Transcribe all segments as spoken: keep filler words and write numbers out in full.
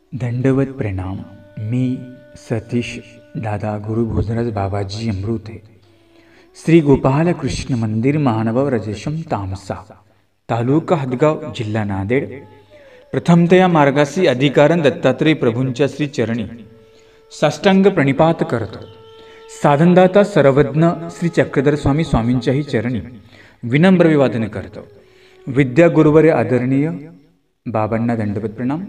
दंडवत प्रणाम. मी सतीश दादा गुरु भोजराज बाबाजी अमृते. श्री गोपाल कृष्ण मंदिर महानभाव रजेशम तामसा, तालुका हदगाव, जिल्हा नांदेड. प्रथमतया मार्गासी अधिकारण दत्तात्रय प्रभूंच्या श्री चरणी साष्टांग प्रणिपात करतो. साधनदाता सर्वज्ञ श्री चक्रधर स्वामी स्वामींच्याही चरणी विनम्र विवादन करतो. विद्या गुरुवर्य आदरणीय बाबांना दंडवत प्रणाम.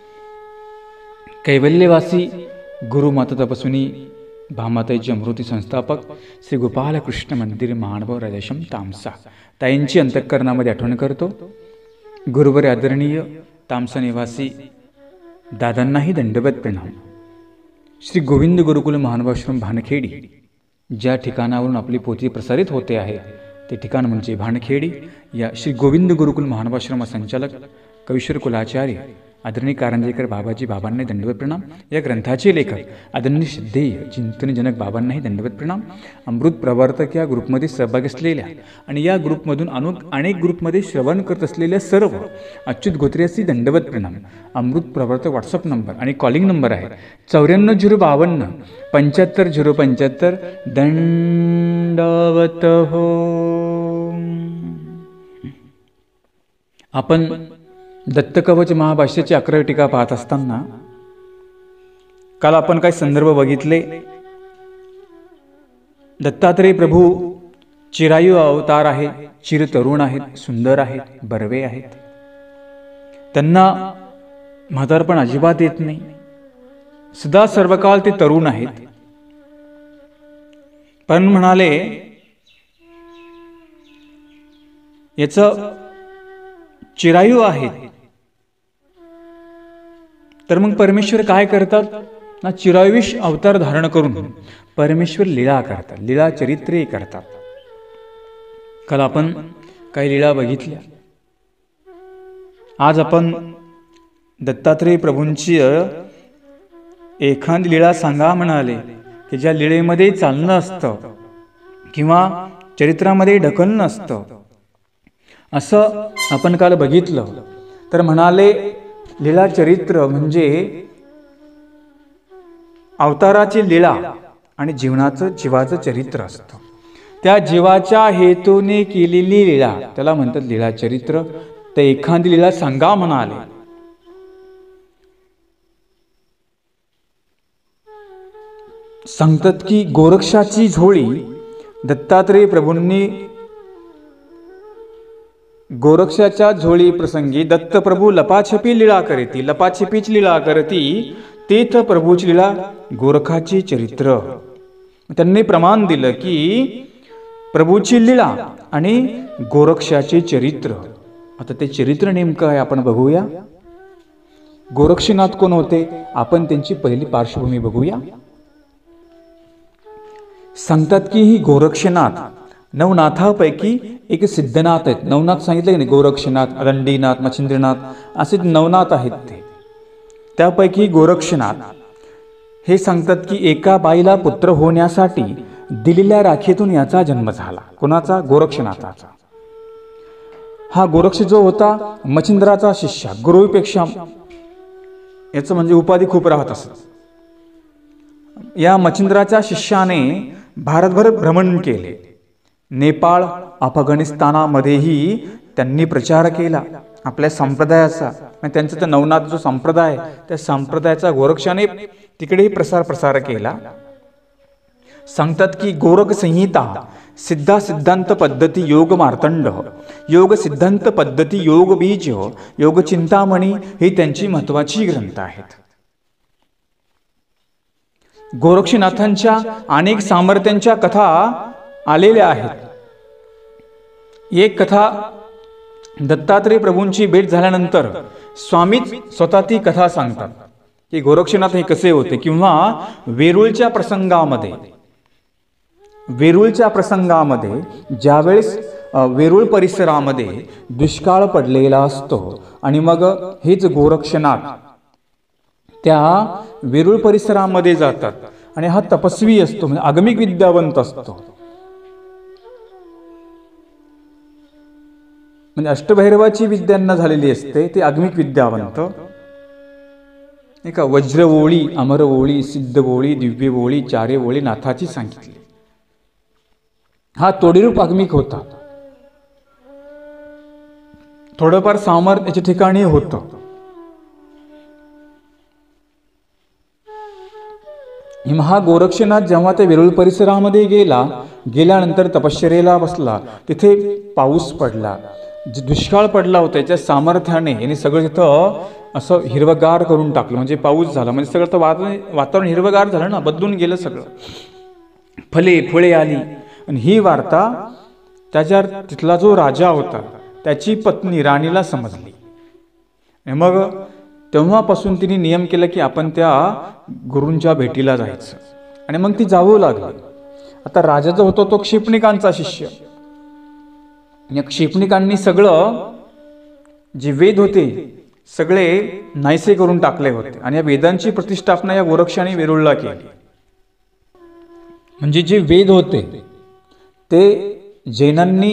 कैवल्यवासी गुरुमाता तपस्विनी भामाताईची अमृती संस्थापक श्री गोपाल कृष्ण मंदिर महानभाव राजेशम तामसा ताईंची अंतःकरणामध्ये आठवण करतो. गुरुवर आदरणीय तामसा निवासी दादांनाही दंडवत प्रणाम. श्री गोविंद गुरुकुल महानभावाश्रम भानखेडी, ज्या ठिकाणावरून आपली पोथी प्रसारित होते आहे ते ठिकाण म्हणजे भानखेडी. या श्री गोविंद गुरुकुल महानभावाश्रम संचालक कवीश्वर कुलाचार्य आदरणीय कारंजेकर बाबाजी बाबांना दंडवत प्रणाम. या ग्रंथाचे लेखक आदरणीय श्रद्धेय चिंतनजनक बाबांनाही दंडवत प्रणाम. अमृत प्रवर्तक या ग्रुपमध्ये सहभागी असलेल्या आणि या ग्रुपमधून अनु अनेक ग्रुपमध्ये श्रवण करत असलेल्या सर्व अच्युत गोत्रेसी दंडवत प्रणाम. अमृत प्रवर्तक व्हॉट्सअप नंबर आणि कॉलिंग नंबर आहे चौऱ्याण्णव झिरो बावन्न पंच्याहत्तर झिरो पंच्याहत्तर. दंडवत हो. आपण दत्तकवच महाभाष्याची अकरावी टीका पाहत असताना काल आपण काही संदर्भ बघितले. दत्तात्रय प्रभू चिरायू अवतार आहेत, चिर तरुण आहेत, सुंदर आहेत, बर्वे आहेत. त्यांना म्हातारपण अजिबात येत नाही. सदा सर्वकाळ ते तरुण आहेत. पण म्हणाले याचं चिरायू आहेत, तर मग परमेश्वर काय करतात ना, चिरायुष अवतार धारण करून परमेश्वर लीला करतात, लीला चरित्रे करतात. काल आपण काही लीला बघितल्या. आज आपण दत्तात्रय प्रभूंची एखादी लीला सांगा म्हणाले की ज्या लीळेमध्ये चालणं असतं किंवा चरित्रामध्ये ढकलणं असतं असं आपण काल बघितलं. तर म्हणाले लीला चरित्र म्हणजे अवताराची लीला आणि जीवनाचं जीवाचं चरित्र असतं. त्या जीवाच्या हेतूने केलेली लीला त्याला म्हणतात लीला चरित्र. तर एखादी लीला सांगा म्हणाले. सांगतात की गोरक्षाची झोळी दत्तात्रय प्रभूंनी गोरक्षाच्या झोळी प्रसंगी दत्तप्रभू लपाछपी लीला करती, लपाछपीची लीला करती. तेथ प्रभूची लीला गोरखाची चरित्र. त्यांनी प्रमाण दिलं की प्रभूची लीला आणि गोरक्षाचे चरित्र. आता ते चरित्र नेमकं आहे आपण बघूया. गोरक्षनाथ कोण होते आपण त्यांची पहिली पार्श्वभूमी बघूया. सांगतात की ही गोरक्षनाथ नवनाथापैकी एक सिद्धनाथ आहेत. नवनाथ सांगितले की नाही, गोरक्षनाथ, दंडीनाथ, मच्छिंद्रनाथ असे नवनाथ आहेत. ते त्यापैकी गोरक्षनाथ हे सांगतात की एका बाईला पुत्र होण्यासाठी दिलेल्या राखीतून याचा जन्म झाला. कोणाचा? गोरक्षनाथाचा. हा गोरक्ष जो होता मच्छिंद्राचा शिष्य, गुरुपेक्षा याचं म्हणजे उपाधी खूप राहत असत. या मच्छिंद्राच्या शिष्याने भारतभर भ्रमण केले. नेपाळ, अफगाणिस्तानामध्येही त्यांनी प्रचार केला आपल्या संप्रदायाचा. त्यांचा तर नवनाथ जो संप्रदाय त्या संप्रदायाचा गोरक्षाने तिकडेही प्रसार प्रसार केला. सांगतात की गोरख संहिता, सिद्धा सिद्धांत पद्धती, योग मार्तंड, योग सिद्धांत पद्धती, योग बीज, योग चिंतामणी ही त्यांची महत्वाची ग्रंथ आहेत. गोरक्षनाथांच्या अनेक सामर्थ्यांच्या कथा आलेल्या आहेत. एक कथा दत्तात्रय प्रभूंची भेट झाल्यानंतर स्वामीच स्वतः ती कथा सांगतात की गोरक्षनाथ हे कसे होते. किंवा वेरूळच्या प्रसंगामध्ये वेरूळच्या प्रसंगामध्ये ज्यावेळेस वेरूळ परिसरामध्ये दुष्काळ पडलेला असतो आणि मग हेच गोरक्षनाथ त्या वेरूळ परिसरामध्ये जातात आणि हा तपस्वी असतो, म्हणजे आगमिक विद्यावंत असतो. म्हणजे अष्टभैरवाची विद्यांना झालेली असते, ते आगमिक विद्यावंत. नाही का, वज्र ओळी, अमर ओळी, सिद्ध ओळी, दिव्य ओळी, चारे ओळी नाथाची सांगितली. हा तोडीरूप आगमिक होता. थोडंफार सामर्थ्य याच्या ठिकाणी होतं. हा गोरक्षनाथ जेव्हा त्या वेरूळ परिसरामध्ये गेला, गेल्यानंतर तपश्चर्येला बसला, तिथे पाऊस पडला. जे दुष्काळ पडला होता त्याच्या सामर्थ्याने यांनी सगळं तिथं असं हिरवगार करून टाकलं. म्हणजे पाऊस झाला, म्हणजे सगळं तर वातावरण वातावरण हिरवगार झालं ना, बदलून गेलं सगळं. फले फुले आली. आणि ही वार्ता त्याच्या तिथला जो राजा होता त्याची पत्नी राणीला समजली. आणि मग तेव्हापासून तिने नियम केला की आपण त्या गुरूंच्या भेटीला जायचं. आणि मग ती जाऊ लागली. आता राजा जो होता तो क्षिपणिकांचा शिष्य. या क्षिपणिकांनी सगळं जे वेद होते सगळे नाहीसे करून टाकले होते. आणि या वेदांची प्रतिष्ठापना या गोरक्षाने वेरूळला केली. म्हणजे जे वेद होते ते जैनांनी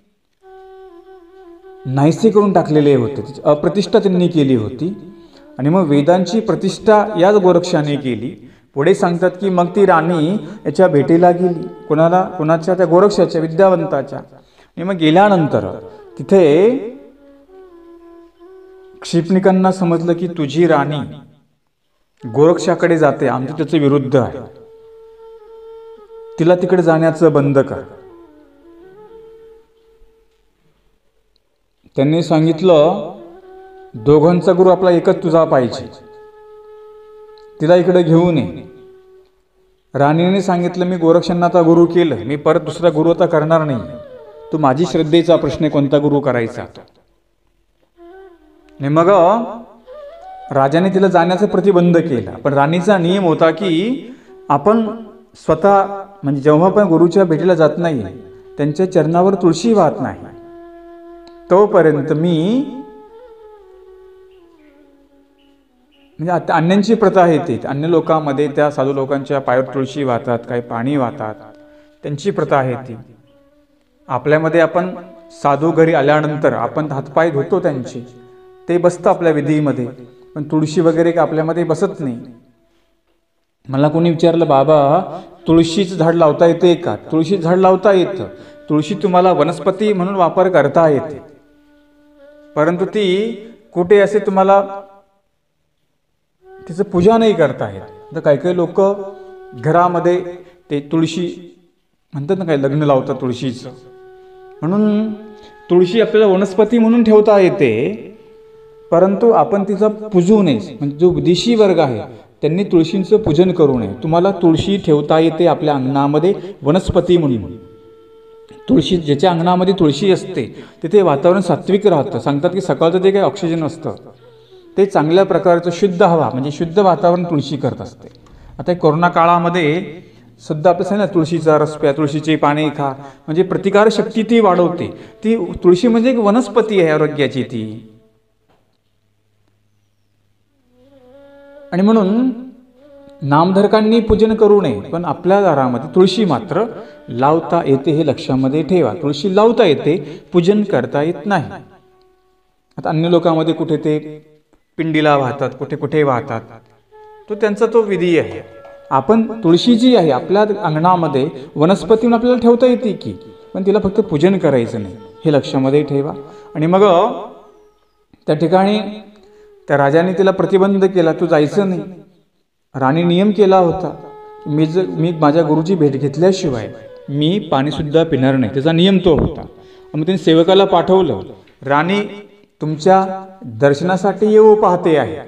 नाहीसे करून टाकलेले होते, अप्रतिष्ठा त्यांनी केली होती. आणि मग वेदांची प्रतिष्ठा याच गोरक्षाने केली. पुढे सांगतात की मग ती राणी याच्या भेटीला गेली. कोणाला? कोणाच्या? त्या गोरक्षाच्या, विद्यावंताच्या. आणि मग गेल्यानंतर तिथे क्षिपणिकांना समजलं की तुझी राणी गोरक्षाकडे जाते, आमचं त्याचं विरुद्ध आहे, तिला तिकडे जाण्याचं बंद कर. त्यांनी सांगितलं दोघांचा गुरु आपला एकच तुझा पाहिजे, तिला इकडे घेऊन ये. राणीने सांगितलं मी गोरक्षनाथा गुरु केलं, मी परत दुसरा गुरु आता करणार नाही. तू माझी श्रद्धेचा प्रश्न आहे, कोणता गुरु करायचा. आणि मग राजाने तिला जाण्याचा प्रतिबंध केला. पण राणीचा नियम होता की आपण स्वतः म्हणजे जेव्हा पण गुरुच्या भेटीला जात नाही त्यांच्या चरणावर तुळशी वाहत नाही तोपर्यंत मी, म्हणजे आता अन्यांची प्रथा आहे ती, अन्य लोकांमध्ये त्या साधू लोकांच्या पायावर तुळशी वाहतात, काही पाणी वाहतात, त्यांची प्रथा आहे ती. आपल्यामध्ये आपण साधू घरी आल्यानंतर आपण हातपाय धुतो त्यांचे, ते बसतं आपल्या विधीमध्ये, पण तुळशी वगैरे का आपल्यामध्ये बसत नाही. मला कोणी विचारलं बाबा तुळशीचं झाड लावता येते का? तुळशीचं झाड लावता येतं. तुळशी तुम्हाला वनस्पती म्हणून वापर करता येते, परंतु ती कुठे असे तुम्हाला तिचं पूजा नाही करता येत. तर काही काही लोक घरामध्ये ते तुळशी म्हणतात ना, काही लग्न लावतात तुळशीचं. म्हणून तुळशी आपल्याला वनस्पती म्हणून ठेवता येते, परंतु आपण तिचा पूजू नये. म्हणजे जो विदेशी वर्ग आहे त्यांनी तुळशींचं पूजन करू नये. तुम्हाला तुळशी ठेवता येते आपल्या अंगणामध्ये वनस्पती म्हणून. तुळशी ज्याच्या अंगणामध्ये तुळशी असते तिथे वातावरण सात्विक राहतं. सांगतात की सकाळचं जे काही ऑक्सिजन असतं ते चांगल्या प्रकारचं शुद्ध हवा म्हणजे शुद्ध वातावरण तुळशी करत असते. आता कोरोना काळामध्ये सुद्धा आपलं सांगितलं तुळशीचा रस प्या, तुळशीची पाने खा, म्हणजे प्रतिकारशक्ती ती वाढवते. ती तुळशी म्हणजे एक वनस्पती आहे आरोग्याची ती. आणि म्हणून नामधारकांनी पूजन करू नये, पण आपल्या दारामध्ये तुळशी मात्र लावता येते हे लक्षामध्ये ठेवा. तुळशी लावता येते, पूजन करता येत नाही. आता अन्य लोकांमध्ये कुठे ते पिंडीला वाहतात, कुठे कुठे वाहतात, तो त्यांचा तो विधी आहे. आपण तुळशी जी आहे आपल्या अंगणामध्ये वनस्पती आपल्याला ठेवता येते की, पण तिला फक्त पूजन करायचं नाही हे लक्षामध्ये ठेवा. आणि मग त्या ठिकाणी त्या राजाने तिला प्रतिबंध केला, तू जायचं नाही. राणी नियम केला होता, मी जर मी माझ्या गुरुची भेट घेतल्याशिवाय मी पाणीसुद्धा पिणार नाही, त्याचा नियम तो होता. मग त्यांनी सेवकाला पाठवलं, राणी तुमच्या दर्शनासाठी येऊ पाहते आहे,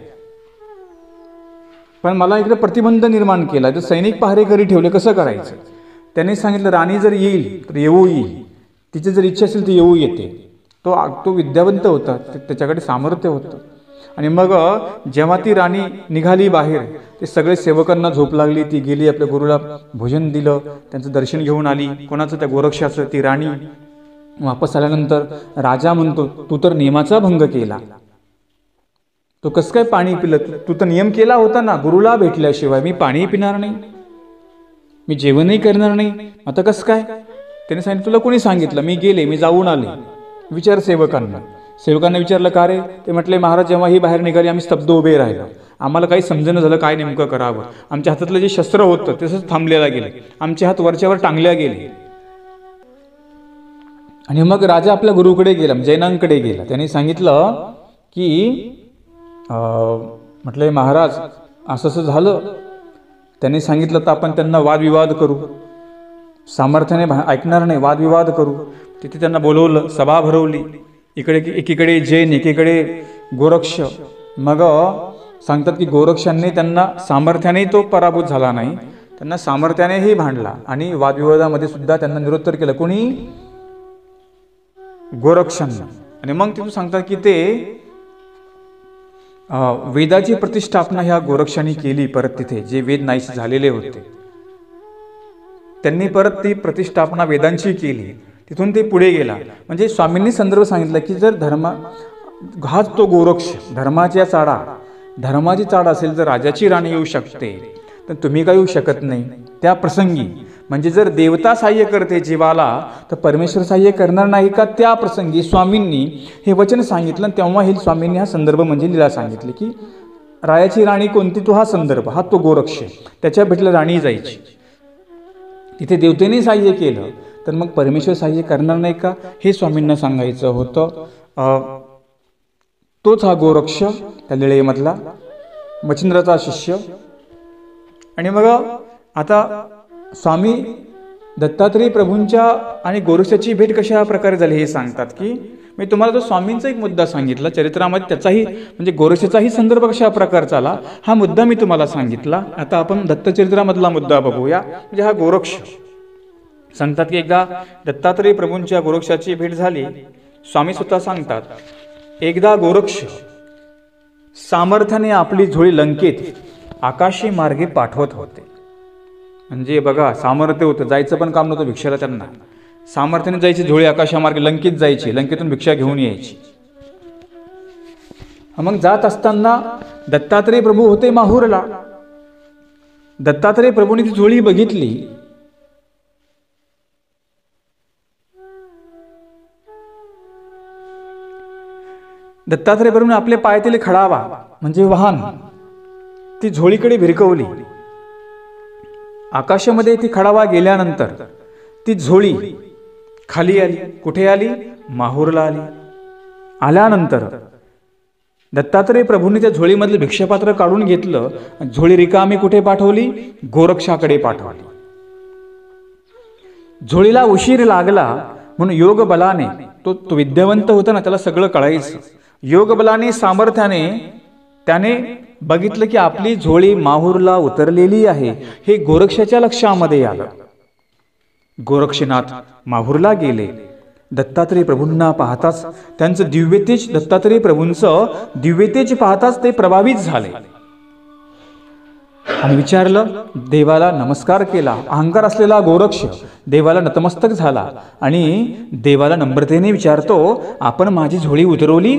पण मला इकडे प्रतिबंध निर्माण केला, तर सैनिक पहारेकरी ठेवले, कसं करायचं. त्यांनी सांगितलं राणी जर येईल तर येऊ येईल, तिची जर इच्छा असेल ती येऊ येते. तो तो विद्यावंत होता, त्याच्याकडे सामर्थ्य होतं. आणि मग जेव्हा ती राणी निघाली बाहेर, ते सगळे सेवकांना झोप लागली, ती गेली आपल्या गुरुला भोजन दिलं, त्यांचं दर्शन घेऊन आली. कोणाचं? त्या गोरक्षाचं. ती राणी वापस आल्यानंतर राजा म्हणतो तू तर नियमाचा भंग केला, तो कसं काय पाणी पिलं? तू तर नियम केला होता ना, गुरुला भेटल्याशिवाय मी पाणी पिणार नाही, मी जेवणही करणार नाही, आता कसं काय? त्याने सांगितलं तुला कोणी सांगितलं? मी गेले, मी जाऊन आले. विचार सेवकांना. सेवकांना विचारलं का रे? ते म्हटले महाराज जेव्हा ही बाहेर निघाली आम्ही स्तब्ध उभे राहिलो, आम्हाला काही समजणं झालं काय नेमकं करावं. आमच्या हातातलं जे शस्त्र होतं तसंच थांबलेलं गेलं, आमचे हात वरच्यावर टांगल्या गेले. आणि मग राजा आपल्या गुरुकडे गेला, जैनांकडे गेला. त्यांनी सांगितलं की म्हटलं महाराज असं असं झालं. त्यांनी सांगितलं तर आपण त्यांना वादविवाद करू, सामर्थ्याने ऐकणार नाही, वादविवाद करू. तिथे त्यांना बोलवलं, सभा भरवली. इकडे एकीकडे जैन, एकीकडे गोरक्ष. मग सांगतात की गोरक्षांनी त्यांना सामर्थ्याने तो पराभूत झाला नाही, त्यांना सामर्थ्यानेही भांडला आणि वादविवादामध्ये सुद्धा त्यांना निरुत्तर केलं. कोणी? गोरक्षांना. आणि मग तिथून सांगतात की ते वेदाची प्रतिष्ठापना ह्या गोरक्षांनी केली. परत तिथे जे वेद नाहीसे झालेले होते त्यांनी परत ती प्रतिष्ठापना वेदांची केली. तिथून ते पुढे गेला. म्हणजे स्वामींनी संदर्भ सांगितलं की जर धर्म हाच तो गोरक्ष, धर्माच्या चाडा, धर्माची चाड असेल, जर राजाची राणी येऊ शकते तर तुम्ही काय येऊ शकत नाही. त्या प्रसंगी म्हणजे जर देवता सहाय्य करते जीवाला तर परमेश्वर सहाय्य करणार नाही का? त्या प्रसंगी स्वामींनी हे वचन सांगितलं. तेव्हा हे स्वामींनी हा संदर्भ म्हणजे लीला सांगितली की रायाची राणी कोणती, तो हा संदर्भ, हा तो गोरक्ष, त्याच्या भेटला राणी जायची. तिथे देवतेने सहाय्य केलं तर मग परमेश्वर सहाय्य करणार नाही का? हे स्वामींना सांगायचं होतं. तोच हा गोरक्ष, त्या लीळेमधला मच्छिंद्राचा शिष्य. आणि मग आता स्वामी दत्तात्रेय प्रभूंच्या आणि गोरक्षाची भेट कशा प्रकारे झाली हे सांगतात की मी तुम्हाला तो स्वामींचा एक मुद्दा सांगितला चरित्रामध्ये, त्याचाही म्हणजे गोरक्षाचाही संदर्भ कशा प्रकारचा आला हा मुद्दा मी तुम्हाला सांगितला. आता आपण दत्तचरित्रामधला मुद्दा बघूया. म्हणजे हा गोरक्ष सांगतात की एकदा दत्तात्रेय प्रभूंच्या गोरक्षाची भेट झाली. स्वामी स्वतः सांगतात, एकदा गोरक्ष सामर्थ्याने आपली झोळी लंकेत आकाशी मार्गे पाठवत होते. म्हणजे बघा, सामर्थ्य होतं, जायचं पण काम नव्हतं भिक्षाला त्यांना. सामर्थ्याने जायची झोळी आकाशामार्गे लंकेत जायची, लंकेतून भिक्षा घेऊन यायची. मग जात असताना दत्तात्रेय प्रभू होते माहूरला. दत्तात्रेय प्रभूंनी ती झोळी बघितली. दत्तात्रेय प्रभूंनी आपले पायातील खडावा म्हणजे वाहन ती झोळीकडे भिरकवली. आकाशामध्ये ती खडावा गेल्यानंतर ती झोळी खाली आली. कुठे आली? माहूरला आली. आल्यानंतर दत्तात्रेय प्रभूंनी त्या झोळीमधलं भिक्षापात्र काढून घेतलं. झोळी रिकामी कुठे पाठवली? गोरक्षाकडे पाठवली. झोळीला उशीर लागला म्हणून योग बलाने, तो तो विद्यावंत होता ना, त्याला सगळं कळायचं. योग बलाने, सामर्थ्याने त्याने बघितलं की आपली झोळी माहूरला उतरलेली आहे. हे गोरक्षाच्या लक्षामध्ये आलं. गोरक्षनाथ माहूरला गेले. दत्तात्रेय प्रभूंना पाहताच त्यांचं दिव्यतेज, दत्तात्रेय प्रभूंचं दिव्यतेज पाहताच ते प्रभावित झाले आणि विचारलं, देवाला नमस्कार केला. अहंकार असलेला गोरक्ष देवाला नतमस्तक झाला आणि देवाला नम्रतेने विचारतो, आपण माझी झोळी उतरवली?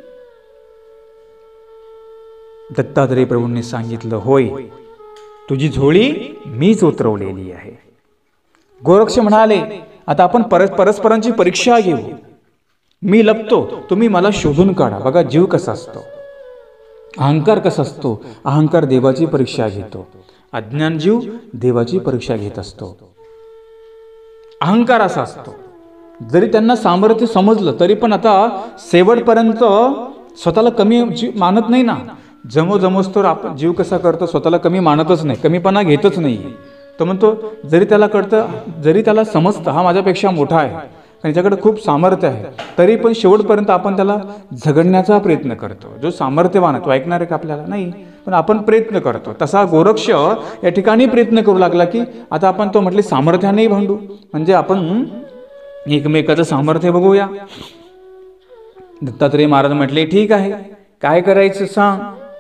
दत्तात्रेय प्रभूंनी सांगितलं, होय, तुझी झोळी मीच उतरवलेली आहे. गोरक्ष म्हणाले, आता आपण परस परस्परांची परीक्षा घेऊ. मी लपतो, तुम्ही मला शोधून काढा. बघा जीव कसा असतो, अहंकार कसा असतो. अहंकार देवाची परीक्षा घेतो, अज्ञान जीव देवाची परीक्षा घेत असतो. अहंकार असा असतो, जरी त्यांना सामर्थ्य समजलं तरी पण आता शेवटपर्यंत स्वतःला कमी मानत नाही ना. जमो जमोस तर आपण जीव कसा करतो, स्वतःला कमी मानतच नाही, कमीपणा घेतच नाही. तो म्हणतो, जरी त्याला कळतं, जरी त्याला समजतं हा माझ्यापेक्षा मोठा आहे, त्याच्याकडे खूप सामर्थ्य आहे, तरी पण शेवटपर्यंत आपण त्याला झगडण्याचा प्रयत्न करतो. जो सामर्थ्यवान आहे तो ऐकणार आहे का आपल्याला? नाही, पण आपण प्रयत्न करतो. तसा गोरक्ष या ठिकाणी प्रयत्न करू लागला की आता आपण तो म्हटले सामर्थ्यानेही भांडू, म्हणजे आपण एकमेकाचं सामर्थ्य बघूया. दत्तात्रेय महाराज म्हटले, ठीक आहे, काय करायचं सांग.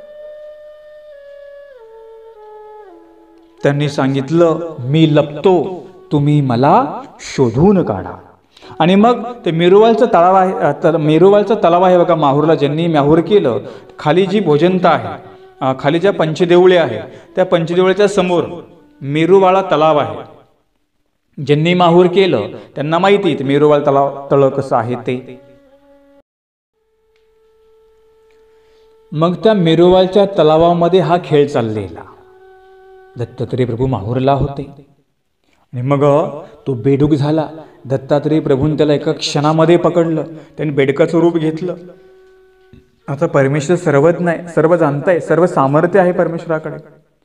त्यांनी सांगितलं, मी लपतो, तुम्ही मला शोधून काढा. आणि मग ते मेरुवालचं तलाव आहे, मेरुवालचा तलाव आहे बघा माहूरला, ज्यांनी माहूर केलं. खाली जी भोजनता आहे, खाली ज्या पंचदेवळे आहे, त्या पंचदेवळ्याच्या समोर मेरुवाळा तलाव आहे. ज्यांनी माहूर केलं त्यांना माहिती आहे मेरुवाळ तलाव तळ कसं आहे ते. मग त्या मिरोवालच्या तलावामध्ये हा खेळ चाललेला. दत्तात्रेय प्रभू माहुरला होते आणि मग तो बेडूक झाला. दत्तात्रेय प्रभूंनी त्याला एका क्षणामध्ये पकडलं. त्याने बेडकाचं रूप घेतलं. आता परमेश्वर सर्वज्ञ आहे, सर्व जाणताय, सर्व सामर्थ्य आहे परमेश्वराकडे,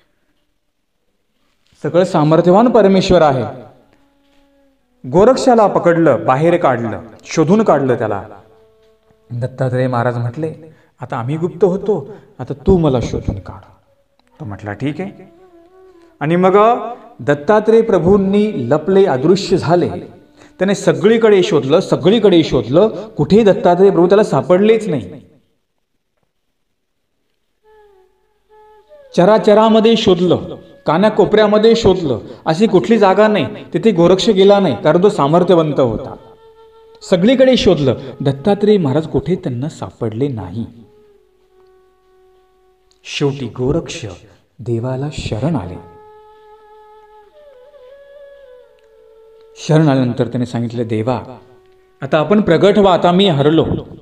सगळं सामर्थ्यवान परमेश्वर आहे. गोरक्षाला पकडलं, बाहेर काढलं, शोधून काढलं त्याला. दत्तात्रेय महाराज म्हटले, आता आम्ही गुप्त होतो, आता तू मला शोधून काढ. तो म्हटला ठीक आहे. आणि मग दत्तात्रेय प्रभूंनी लपले, अदृश्य झाले. त्याने सगळीकडे शोधलं, सगळीकडे शोधलं, कुठेही दत्तात्रेय प्रभू त्याला सापडलेच नाही. चराचरामध्ये शोधलं, कानाकोपऱ्यामध्ये शोधलं, अशी कुठली जागा नाही तिथे गोरक्ष गेला नाही, कारण तो सामर्थ्यवंत होता. सगळीकडे शोधलं, दत्तात्रेय महाराज कुठे त्यांना सापडले नाही. शेवटी गोरक्ष देवाला शरण आले. शरण आल्यानंतर त्याने सांगितलं, देवा आता आपण प्रगट व्हा, आता मी हरलो,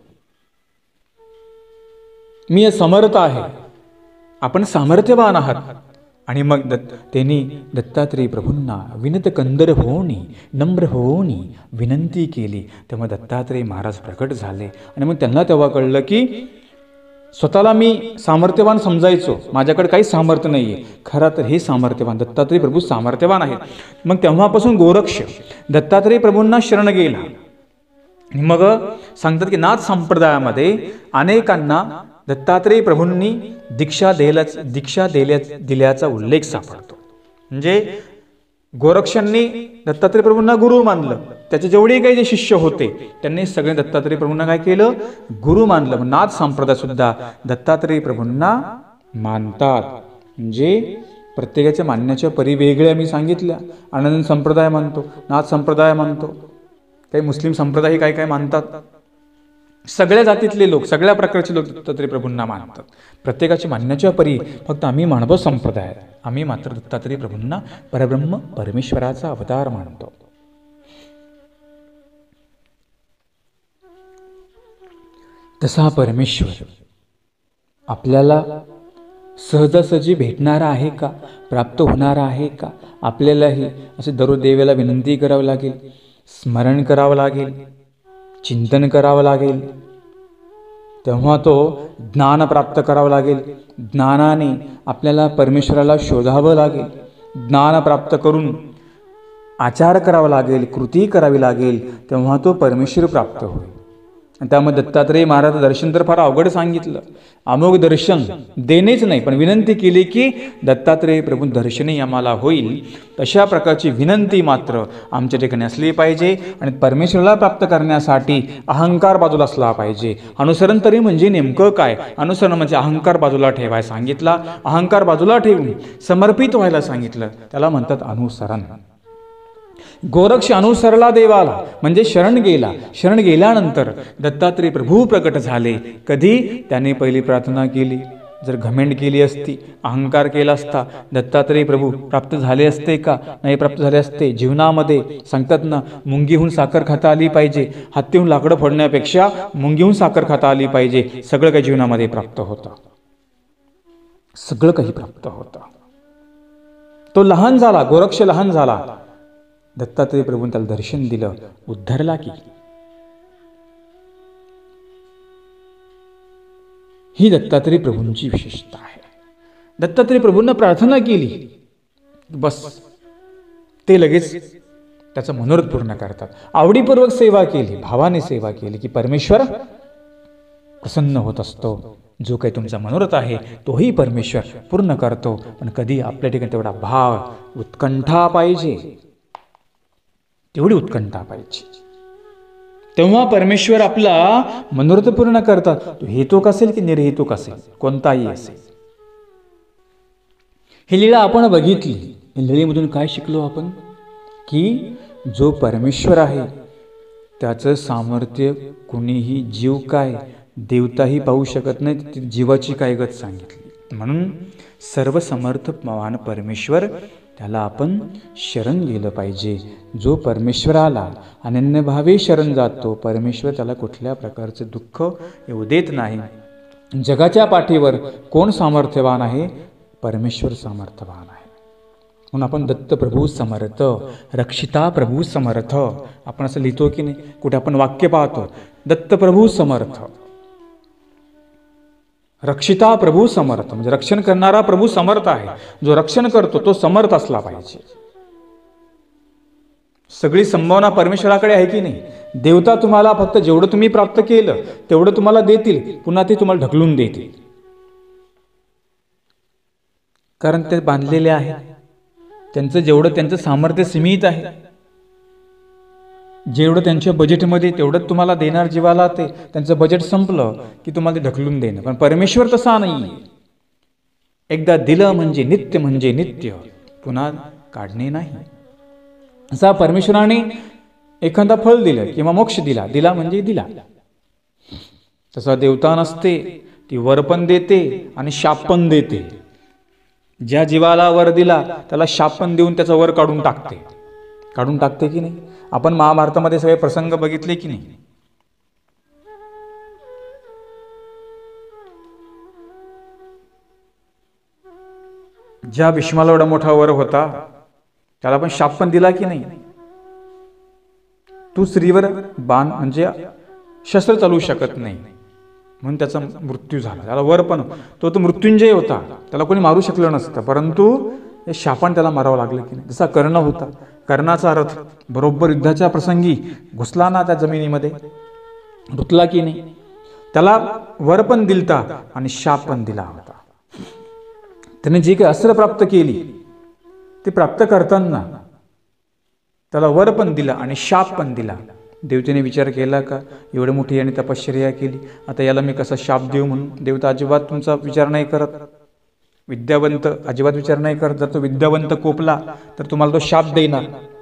मी समर्थ आहे, आपण सामर्थ्यवान आहात. आणि मग दत्त त्यांनी दत्तात्रेय प्रभूंना विनत कंदर होऊनी, नम्र होऊनी विनंती केली. तेव्हा दत्तात्रेय महाराज प्रकट झाले. आणि मग त्यांना तेव्हा कळलं की स्वतःला मी सामर्थ्यवान समजायचो, माझ्याकडे काही सामर्थ्य नाही आहे, खरं तर हे सामर्थ्यवान दत्तात्रेय प्रभू सामर्थ्यवान आहेत. मग तेव्हापासून गोरक्ष दत्तात्रेय प्रभूंना शरण गेला. मग सांगतात की नाथ संप्रदायामध्ये अनेकांना दत्तात्रेय प्रभूंनी दीक्षा द्यायला दीक्षा दिल्या दिल्याचा उल्लेख सापडतो. म्हणजे गोरक्षांनी दत्तात्रेय प्रभूंना गुरु मानलं. त्याचे जेवढे काही जे शिष्य होते त्यांनी सगळे दत्तात्रेय प्रभूंना काय केलं, गुरु मानलं. नाथ संप्रदाय सुद्धा दत्तात्रेय प्रभूंना मानतात. म्हणजे प्रत्येकाच्या मानण्याच्या परी वेगळ्या मी सांगितल्या. आनंद संप्रदाय मानतो, नाथ संप्रदाय मानतो, काही मुस्लिम संप्रदाय काय काय मानतात. सगळ्या जातीतले लोक, सगळ्या प्रकारचे लोक दत्तात्रेय प्रभूंना मानतात. प्रत्येकाची मानण्याच्या परी फक्त आम्ही मानव संप्रदाय, आम्ही मात्र दत्तात्रेय प्रभूंना परब्रह्म परमेश्वराचा अवतार मानतो. तसा परमेश्वर आपल्याला सहजासहजी भेटणारा आहे का, प्राप्त होणारा आहे का? आपल्यालाही असे दररोज देवाला विनंती करावी लागेल, स्मरण करावं लागेल, चिंतन करावं लागेल. तेव्हा तो ज्ञान प्राप्त करावं लागेल. ज्ञानाने आपल्याला परमेश्वराला शोधावं लागेल. ज्ञान प्राप्त करून आचार करावा लागेल, कृती करावी लागेल, तेव्हा तो परमेश्वर प्राप्त होईल. त्यामध्ये दत्तात्रेय महाराज दर्शन तर फार अवघड सांगितलं. अमोघ दर्शन देणेच नाही, पण विनंती केली की दत्तात्रेय प्रभू दर्शनही आम्हाला होईल. तशा प्रकारची विनंती मात्र आमच्या ठिकाणी असली पाहिजे. आणि परमेश्वराला प्राप्त करण्यासाठी अहंकार बाजूला असला पाहिजे. अनुसरण तरी म्हणजे नेमकं काय? अनुसरण म्हणजे अहंकार बाजूला ठेवायला सांगितला. अहंकार बाजूला ठेवून समर्पित व्हायला सांगितलं. त्याला म्हणतात अनुसरण. गोरक्ष अनुसरला देवाला, म्हणजे शरण गेला. शरण गेल्यानंतर दत्तात्रेय प्रभू प्रकट झाले. कधी? त्याने पहिली प्रार्थना केली. जर घमेंड केली असती, अहंकार केला असता, दत्तात्रेय प्रभू प्राप्त झाले असते का? नाही प्राप्त झाले असते. जीवनामध्ये सांगतात ना, मुंगीहून साखर खाता आली पाहिजे. हत्तीहून लाकडं फोडण्यापेक्षा मुंगीहून साखर खाता आली पाहिजे. सगळं काही जीवनामध्ये प्राप्त होतं, सगळं काही प्राप्त होतं. तो लहान झाला, गोरक्ष लहान झाला. दत्तात्रेय प्रभूंनी त्याला दर्शन दिलं, उद्धरला की. ही दत्तात्रेय प्रभूंची विशेषता आहे. दत्तात्रेय प्रभूंना प्रार्थना केली, बस ते लगेच त्याचं मनोरथ पूर्ण करतात. आवडीपूर्वक सेवा केली, भावाने सेवा केली की परमेश्वर प्रसन्न होत असतो. जो काही तुमचा मनोरथ आहे तोही परमेश्वर पूर्ण करतो. पण कधी आपल्या ठिकाणी तेवढा भाव, उत्कंठा पाहिजे, तेवढी उत्कंठा पाहिजे. तेव्हा परमेश्वर आपला मनोरथ पूर्ण करतात. तो हेतुक असेल की निर्हेतुक असेल, कोणताही असेल. ही लीळा आपण बघितली. लीळेमधून काय शिकलो आपण? की जो परमेश्वर आहे त्याचं सामर्थ्य कुणीही, जीव काय देवताही पाहू शकत नाही. जीवाची काय गत सांगितली. म्हणून सर्व समर्थवान परमेश्वर, त्याला आपण शरण गेलं पाहिजे. जो परमेश्वराला अनन्यभावे शरण जातो, परमेश्वर त्याला कुठल्या प्रकारचे दुःख येऊ देत नाही. जगाच्या पाठीवर कोण सामर्थ्यवान आहे? परमेश्वर सामर्थ्यवान आहे. म्हणून आपण दत्त प्रभू समर्थ, रक्षिता प्रभू समर्थ आपण असं लिहितो की नाही? कुठे आपण वाक्य पाहतो, दत्त प्रभू समर्थ, रक्षिता प्रभू समर्थ, म्हणजे रक्षण करणारा प्रभू समर्थ आहे. जो रक्षण करतो तो समर्थ असला पाहिजे. सगळी संभावना परमेश्वराकडे आहे की नाही? देवता तुम्हाला फक्त जेवढं तुम्ही प्राप्त केलं तेवढं तुम्हाला देतील, पुन्हा ते तुम्हाला ढकलून देतील. कारण ते बांधलेले आहे, त्यांचं जेवढं त्यांचं सामर्थ्य सीमित आहे. जेवढं त्यांच्या बजेटमध्ये तेवढं तुम्हाला देणार जीवाला, ते त्यांचं बजेट संपलं की तुम्हाला ते ढकलून देणं. पण परमेश्वर तसा नाही. एकदा दिलं म्हणजे नित्य म्हणजे नित्य, पुन्हा काढणे नाही. असा परमेश्वराने एखादा फळ दिलं किंवा मोक्ष दिला, दिला म्हणजे दिला. तसा देवता नसते, ती वर पण देते आणि शाप पण देते. ज्या जीवाला वर दिला त्याला शाप पण देऊन त्याचा वर काढून टाकते. काढून टाकते की नाही? आपण महाभारतामध्ये सगळे प्रसंग बघितले की नाही? ज्या भीष्माला एवढा मोठा वर होता त्याला पण शाप पण दिला की नाही? तू स्त्रीवर बाण म्हणजे शस्त्र चालवू शकत नाही म्हणून त्याचा मृत्यू झाला. त्याला वर पण, तो तो मृत्युंजय होता, त्याला कोणी मारू शकलं नसतं, परंतु हे शापान त्याला मारावं लागलं की नाही? जसा कर्ण होता, कर्णाचा रथ बरोबर युद्धाच्या प्रसंगी घुसला ना त्या जमिनीमध्ये, रुतला की नाही? त्याला वर पण दिलता आणि शाप पण दिला होता. त्याने जी काही अस्त्र प्राप्त केली ती प्राप्त करताना त्याला वर पण दिला आणि शाप पण दिला. देवतेने विचार केला का, एवढी मोठी याने तपश्चर्या केली, आता याला मी कसा शाप देऊ म्हणून? देवता अजिबात तुमचा विचार नाही करत. विद्यावंत अजिबात विचार नाही करत. जर तो विद्यावंत कोपला तर तुम्हाला तो शाप देणार.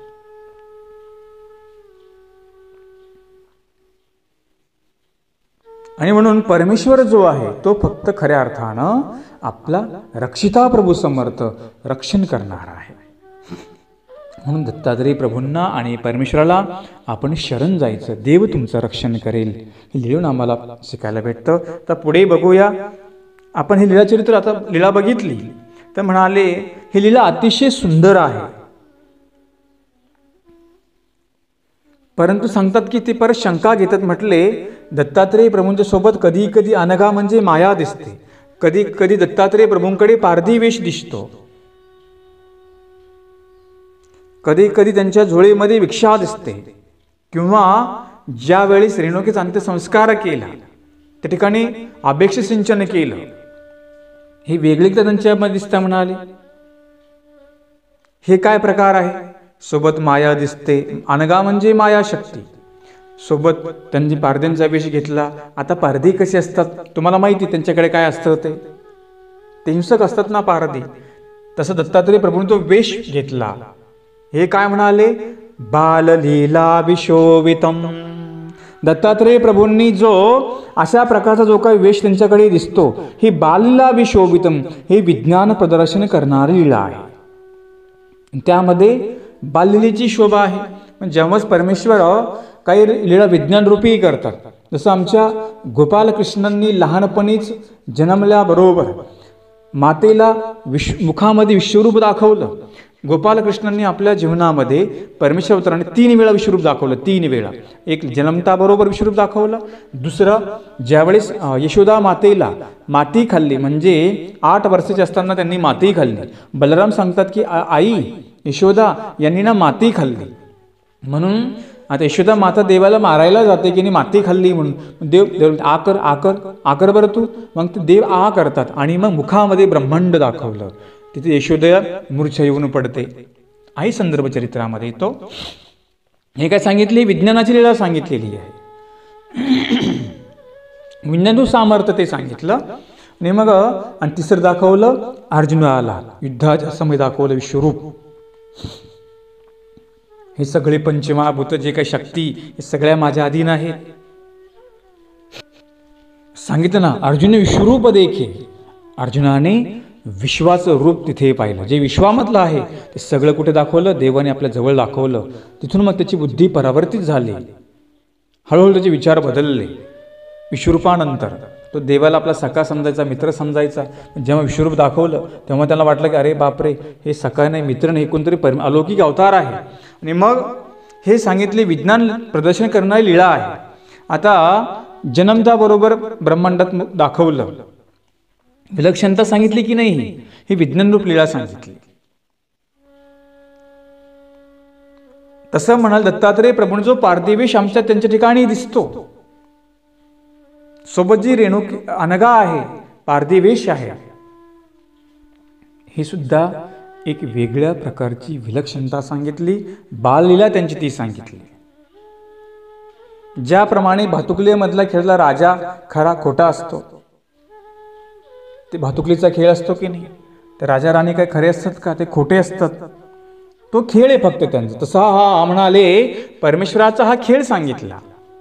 आणि म्हणून परमेश्वर जो आहे तो फक्त खऱ्या अर्थानं आपला रक्षिता प्रभू समर्थ, रक्षण करणारा आहे. म्हणून दत्तात्रय प्रभूंना आणि परमेश्वराला आपण शरण जायचं, देव तुमचं रक्षण करेल. हे लिहून आम्हाला शिकायला भेटतं. तर पुढे बघूया आपण. हे लीलाचरित्र आता लीला बघितली तर म्हणाले ही लीला अतिशय सुंदर आहे, परंतु सांगतात की ते परत शंका घेतात. म्हटले दत्तात्रय प्रभूंच्या सोबत कधी कधी अनघा म्हणजे माया दिसते, कधी कधी दत्तात्रय प्रभूंकडे पारधी वेश दिसतो, कधी कधी त्यांच्या झोळीमध्ये भिक्षा दिसते, किंवा ज्यावेळी रेणुकेचा अंत्यसंस्कार केला त्या ठिकाणी अभेक्ष सिंचन केलं, हे वेगळीकता त्यांच्यामध्ये दिसता. म्हणाले हे काय प्रकार आहे? सोबत माया दिसते, अनगा म्हणजे माया शक्ती, सोबत त्यांनी पारध्यांचा वेश घेतला. आता पारधी कसे असतात तुम्हाला माहिती, त्यांच्याकडे काय असतं ते ते हिंसक असतात ना पारधी. तसं दत्तात्रय प्रभूंनी तो वेश घेतला. हे काय म्हणाले? बाललीला विशोभितम. दत्तात्रय प्रभूंनी जो अशा प्रकारचा जो काही वेश त्यांच्याकडे दिसतो, ही बाललीला विशोभितम, हे विज्ञान प्रदर्शन करणारी लीला आहे. त्यामध्ये बाललीलेची शोभा आहे. जेव्हाच परमेश्वर काही लीला विज्ञान रूपी करतात. जसं आमच्या गोपालकृष्णांनी लहानपणीच जन्मल्याबरोबर मातेला विश्व मुखामध्ये विश्वरूप दाखवलं. गोपालकृष्णांनी आपल्या जीवनामध्ये परमेश्वर अवताराने तीन वेळा विश्वरूप दाखवलं. तीन वेळा. एक जन्मताबरोबर विश्वरूप दाखवलं, दुसरं ज्यावेळेस यशोदा मातेला माती खाल्ली, म्हणजे आठ वर्षाचे असताना त्यांनी माती खाल्ली. बलराम सांगतात की आई यशोदा यांनी ना माती खाल्ली, म्हणून आता यशोदा माता देवाला मारायला जाते की माती खाल्ली म्हणून. देव देव आकर आकर आकर बरं तू. मग ते देव आ करतात आणि मग मुखामध्ये ब्रह्मांड दाखवलं. तिथे यशोदा मूर्छा येऊन पडते. आई संदर्भ चरित्रामध्ये तो हे काय सांगितले? विज्ञानाची लीला सांगितलेली आहे. विज्ञान सामर्थ्य ते सांगितलं. आणि मग आणि तिसरं दाखवलं अर्जुनाला युद्धाच्या समय दाखवलं विश्वरूप. हे सगळे पंचमहाभूत जे काही शक्ती हे सगळ्या माझ्या अधीन आहेत. सांगितलं ना अर्जुन विश्वरूप देखे. अर्जुनाने विश्वाचं रूप तिथे पाहिलं. जे विश्वामधलं आहे ते सगळं कुठे दाखवलं? देवाने आपल्या जवळ दाखवलं. तिथून मग त्याची बुद्धी परावर्तित झाली. हळूहळू त्याचे विचार बदलले विश्वरूपानंतर. तो देवाला आपला सखा समजायचा, मित्र समजायचा. जेव्हा विश्वरूप दाखवलं तेव्हा त्याला वाटलं की अरे बापरे, हे सखा नाही, मित्र नाही, कोणतरी पर अलौकिक अवतार आहे. आणि मग हे सांगितले विज्ञान प्रदर्शन करणारी लीळा आहे. आता जन्मताबरोबर ब्रह्मांडात दाखवलं, विलक्षणता सांगितली की नाही, ही विज्ञान रूप लीळा सांगितली. तसं म्हणाल दत्तात्रेय प्रभू जो पार्थिवेश आमच्या त्यांच्या ठिकाणी दिसतो, सोबत जी रेणुक अनगा आहे, पार्थिवेश आहे, ही सुद्धा एक वेगळ्या प्रकारची विलक्षणता सांगितली. बाललीला त्यांची ती सांगितली. ज्याप्रमाणे भातुकलीमधला खेळला राजा खरा खोटा असतो, ते भातुकलीचा खेळ असतो की नाही, ते राजा राणी काय खरे असतात का, ते खोटे असतात. तो खेळ आहे फक्त त्यांचा. तसा हा म्हणाले परमेश्वराचा हा खेळ सांगितला.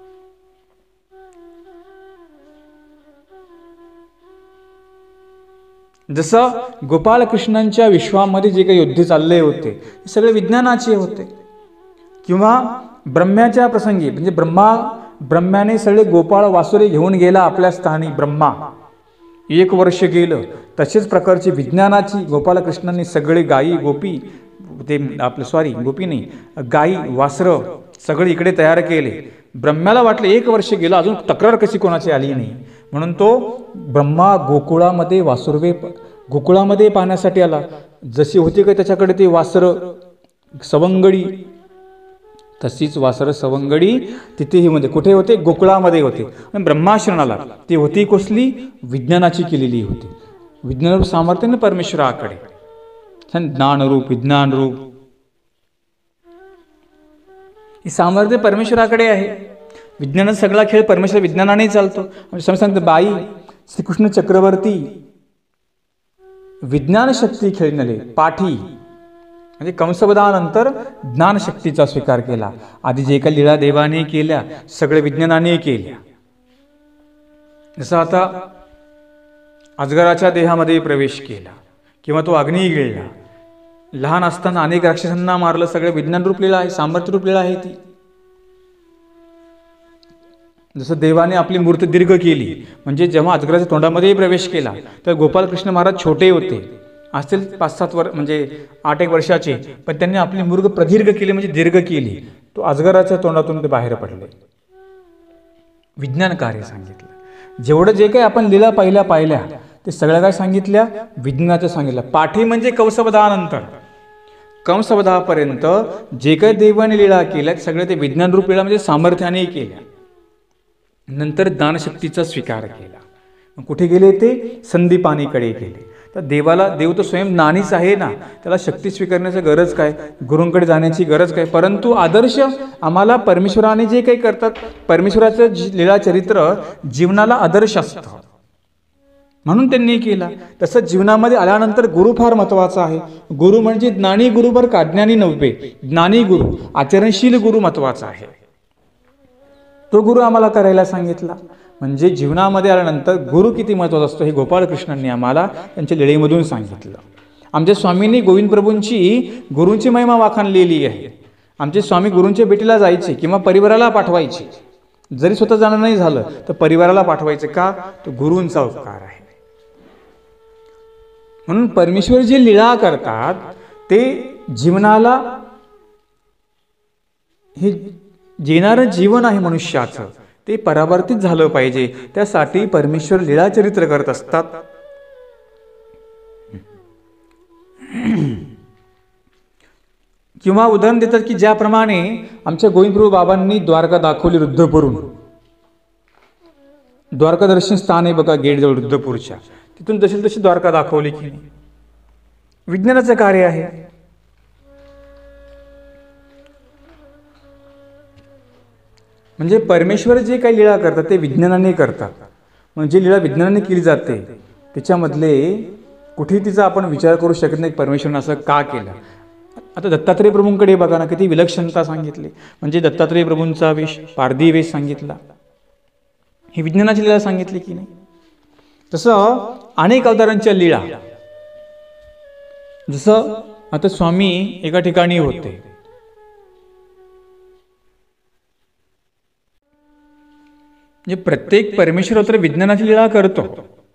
जसं गोपाळकृष्णांच्या विश्वामध्ये जे काही युद्ध चालले होते हे सगळे विज्ञानाचे होते. किंवा ब्रह्म्याच्या प्रसंगी म्हणजे ब्रह्मा ब्रह्म्याने सगळे गोपाळ वासुरे घेऊन गेला आपल्या स्थानी. ब्रह्मा एक वर्ष गेलं. तसेच प्रकारची विज्ञानाची गोपाळकृष्णांनी सगळे गायी गोपी ते आपलं सॉरी गोपी नाही गायी वासरं सगळे इकडे तयार केले. ब्रह्म्याला वाटलं एक वर्ष गेलं अजून तक्रार कशी कोणाची आली नाही, म्हणून तो ब्रह्मा गोकुळामध्ये वासुर्वे गोकुळामध्ये पाहण्यासाठी आला. जशी होती का त्याच्याकडे ती वासरं सवंगडी, तशीच वासरं सवंगडी तिथेही मध्ये कुठे होते, गोकुळामध्ये होते. आणि ब्रह्माश्रणाला ती होती कसली, विज्ञानाची केलेली होती. विज्ञानरूप सामर्थ्याने परमेश्वराकडे ज्ञानरूप विज्ञानरूप ही सामर्थ्य परमेश्वराकडे आहे. विज्ञानाचा सगळा खेळ परमेश्वर विज्ञानाने चालतो. म्हणजे सांगतो बाई श्रीकृष्ण चक्रवर्ती विज्ञान शक्ती खेळणारे पाठी म्हणजे कंसवधानंतर ज्ञानशक्तीचा स्वीकार केला. आधी जे काही लीळा देवाने केल्या सगळे विज्ञानाने केल्या. जसं आता अजगराच्या देहामध्ये प्रवेश केला किंवा तो अग्नी गिळला. लहान असताना अनेक राक्षसांना मारलं, सगळे विज्ञान रूप लीळा आहे, सामर्थ्य रूप लीळा आहे ती. जसं देवाने आपली मूर्ती दीर्घ केली, म्हणजे जेव्हा अजगराच्या तोंडामध्ये प्रवेश केला तर गोपाळकृष्ण महाराज छोटे होते, असतील पाच सात वर्ष म्हणजे आठ एक वर्षाचे, पण त्यांनी आपली मूर्ग प्रदीर्घ केली म्हणजे दीर्घ केली. तो अजगराच्या तोंडातून ते बाहेर पडले. विज्ञान कार्य सांगितलं. जेवढं जे काही आपण लीला पाहिल्या पाहिल्या ते सगळ्या काय सांगितल्या, विज्ञानाचं सांगितलं. पाठी म्हणजे कंसवधानंतर कंसवधापर्यंत जे काही देवाने लीळा केल्या सगळे ते विज्ञान रूप लीळा म्हणजे सामर्थ्याने केल्या. नंतर दानशक्तीचा स्वीकार केला. कुठे गेले ते संदीपानीकडे गेले. तर देवाला देव तर स्वयं ज्ञानीच आहे ना, त्याला शक्ती स्वीकारण्याची गरज काय, गुरूंकडे जाण्याची गरज काय. परंतु आदर्श आम्हाला परमेश्वराने जे काही करतात, परमेश्वराचं लीळा चरित्र जीवनाला आदर्श असतं म्हणून त्यांनी केला. तसंच जीवनामध्ये आल्यानंतर गुरु फार महत्वाचा आहे. गुरु म्हणजे ज्ञानी गुरु बर का, ज्ञानी नव्हे, ज्ञानी गुरु आचरणशील गुरु महत्वाचा आहे. तो गुरु आम्हाला करायला सांगितला. म्हणजे जीवनामध्ये आल्यानंतर गुरु किती महत्वाचा असतो हे गोपाळकृष्णांनी आम्हाला त्यांच्या लीळेमधून सांगितलं. आमच्या स्वामींनी गोविंद प्रभूंची गुरूंची महिमा वाखाणलेली आहे. आमचे स्वामी गुरूंच्या भेटीला जायचे किंवा परिवाराला पाठवायचे. जरी स्वतः जाणं नाही झालं तर परिवाराला पाठवायचे. का, तो गुरूंचा उपकार आहे. म्हणून परमेश्वर जे लीळा करतात ते जीवनाला हे जेणारं जीवन आहे मनुष्याचं ते परावर्तित झालं पाहिजे. त्यासाठी परमेश्वर लीळा चरित्र करत असतात. किंवा उदाहरण देतात की ज्याप्रमाणे आमच्या गोविंदप्रभू बाबांनी द्वारका दाखवली रुद्धपुरून. द्वारका दर्शन स्थान आहे बघा गेटजवळ रुद्धपूरच्या, तिथून जशी तशी द्वारका दाखवली की नाही. विज्ञानाचं कार्य आहे. म्हणजे परमेश्वर जे काही लीळा करतात ते विज्ञानाने करतात. म्हणजे लीळा विज्ञानाने केली जाते त्याच्यामधले कुठेही तिचा आपण विचार करू शकत नाही परमेश्वरने असं का केलं. आता दत्तात्रेय प्रभूंकडे बघा ना, किती विलक्षणता सांगितली. म्हणजे दत्तात्रेय प्रभूंचा वेश पारधी वेश सांगितला, ही विज्ञानाची लीळा सांगितली की नाही. तसं अनेक अवतारांच्या लीळा. जसं आता स्वामी एका ठिकाणी होते, म्हणजे प्रत्येक परमेश्वर अवतार विज्ञानाची लीला करतो.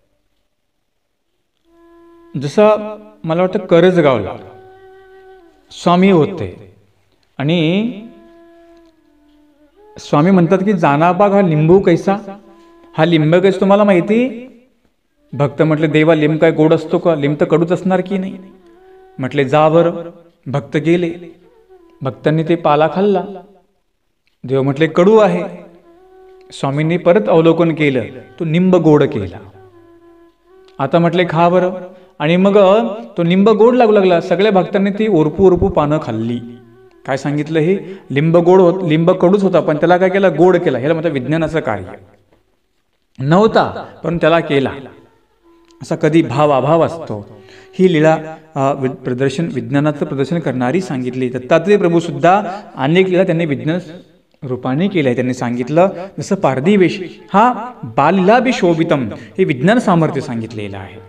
जसं मला वाटतं करजगावला स्वामी होते आणि स्वामी म्हणतात की जानाबाग हा लिंबू कैसा, हा लिंब कैसा तुम्हाला माहिती. भक्त म्हटले देवा लिंब काय गोड असतो का, लिंब तर कडूच असणार की नाही. म्हटले जा बरं. भक्त गेले, भक्तांनी ते पाला खाल्ला. देव म्हटले कडू आहे. स्वामींनी परत अवलोकन केलं, तो निंब गोड केला. आता म्हटले खा बरं. आणि मग तो लिंब गोड लागू लागला. सगळ्या भक्तांनी ती ओरपू ओरपू पानं खाल्ली. काय सांगितलं, हे लिंब गोड होत, लिंब कडूच होता पण त्याला काय केलं, गोड केला. ह्याला म्हणतात विज्ञानाचं कार्य. नव्हता पण त्याला केला. असा कधी भाव अभाव असतो. ही लीला प्रदर्शन विज्ञानाचं प्रदर्शन करणारी सांगितली. दत्तात्रेय प्रभू सुद्धा अनेक लीला त्यांनी विज्ञान रूपाने केल्या. त्यांनी सांगितलं जसं पारदीवेश हा बालीला बी शोभितम, हे विज्ञान सामर्थ्य सांगितलेलं आहे.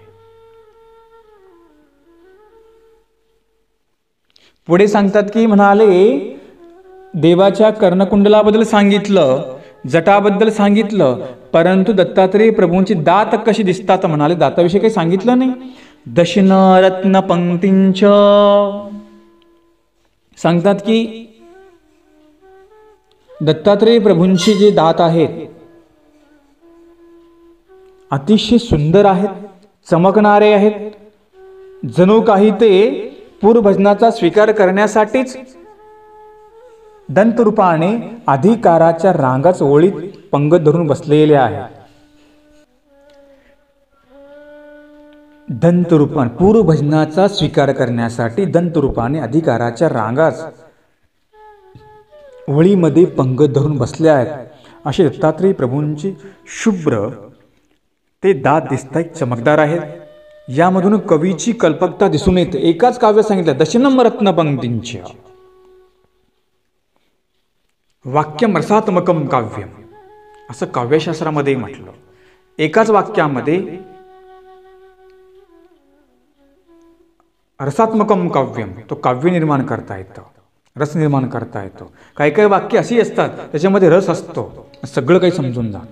पुढे सांगतात की म्हणाले देवाच्या कर्णकुंडलाबद्दल सांगितलं, जटाबद्दल सांगितलं, परंतु दत्तात्रेय प्रभूंची दात कशी दिसतात म्हणाले दाताविषयी काही सांगितलं नाही. दशन रत्न पंक्तींच सांगतात की दत्तात्रेय प्रभूंची जे दात आहेत अतिशय सुंदर आहेत, चमकणारे आहेत. जणू काही ते पूर्वभजनाचा स्वीकार करण्यासाठीच दंतरूपाने अधिकाराच्या रांगाच ओळीत पंगत धरून बसलेले आहेत. दंतरूपाने पूर्वभजनाचा स्वीकार करण्यासाठी दंतरूपाने अधिकाराच्या रांगाच ओळीमध्ये पंगत धरून बसले आहेत. असे दत्तात्रेय प्रभूंची शुभ्र ते दात दिसतात, चमकदार आहेत. यामधून कवीची कल्पकता दिसून येते. एकाच काव्य सांगितलं दशनम रत्न पंक्तींच्या वाक्यम रसात्मकम काव्यम, असं काव्यशास्त्रामध्ये म्हटलं. एकाच वाक्यामध्ये रसात्मकम काव्यम, तो काव्य निर्माण करता येतं, रस निर्माण करता येतो. काही काही वाक्य अशी असतात त्याच्यामध्ये रस असतो, सगळं काही समजून जातं.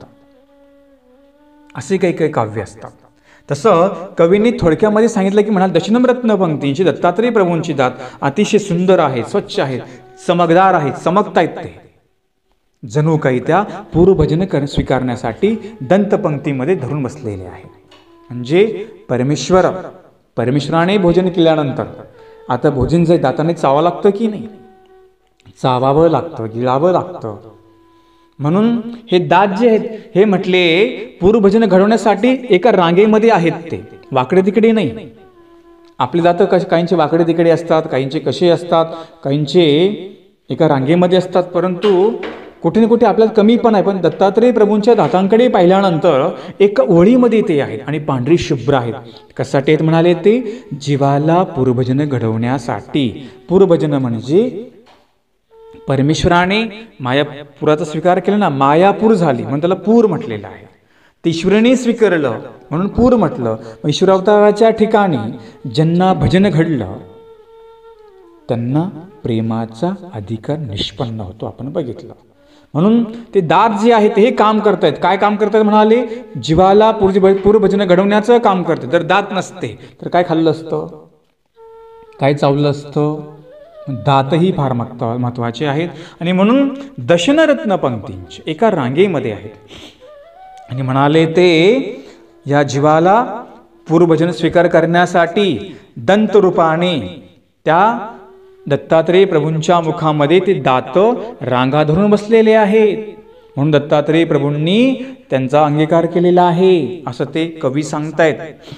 असे काही काही काव्य असतात. तसं कवींनी थोडक्यामध्ये सांगितलं की म्हणाल दशनम रत्न पंक्तींची दत्तात्रेय प्रभूंची दात अतिशय सुंदर आहे, स्वच्छ आहे, चमकदार आहे, चमकतायत. ते जणू काही त्या पूर्वभजन कर स्वीकारण्यासाठी दंतपंक्तीमध्ये धरून बसलेले आहे. म्हणजे परमेश्वर परमेश्वराने भोजन केल्यानंतर आता भोजन जे दाताने चावावं लागतं की नाही, चावावं लागतं, गिळावं लागतं. म्हणून हे दात जे आहेत हे म्हटले पूर्वभजन घडवण्यासाठी एका रांगेमध्ये आहेत, ते वाकडे तिकडे नाही. आपले दात कसे काहींचे वाकडे तिकडे असतात, काहींचे कसे असतात, काहींचे एका रांगेमध्ये असतात. परंतु कुठे ना कुठे आपल्याला कमी पण आहे. पण दत्तात्रेय प्रभूंच्या दातांकडे पाहिल्यानंतर एका ओळीमध्ये ते आहेत आणि पांढरी शुभ्र आहेत. कशासाठी आहेत म्हणाले, ते जीवाला पूर्वभजन घडवण्यासाठी. पूर्वभजन म्हणजे परमेश्वराने मायापुराचा स्वीकार केला ना, मायापूर झाली म्हणून त्याला पूर म्हटलेलं आहे. ते ईश्वराने स्वीकारलं म्हणून पूर म्हटलं. ईश्वरावताराच्या ठिकाणी ज्यांना भजन घडलं त्यांना प्रेमाचा अधिकार निष्पन्न होतो, आपण बघितलं. म्हणून ते दात जे आहेत हे काम करतायत. काय काम करतायत म्हणाले, जीवाला पूर्वभजन घडवण्याचं काम करतात. जर दात नसते तर काय खाल्लं असतं, काय चावलं असतं. दातही फार महत्वाचे आहेत. आणि म्हणून दशनरत्न पंक्तींचे एका रांगेमध्ये आहेत. आणि म्हणाले ते या जीवाला पूर्वभजन स्वीकार करण्यासाठी दंतरूपाने त्या दत्तात्रेय प्रभूंच्या मुखामध्ये ते दात रांगा धरून बसलेले आहेत. म्हणून दत्तात्रेय प्रभूंनी त्यांचा अंगीकार केलेला आहे असं ते कवी सांगतायत.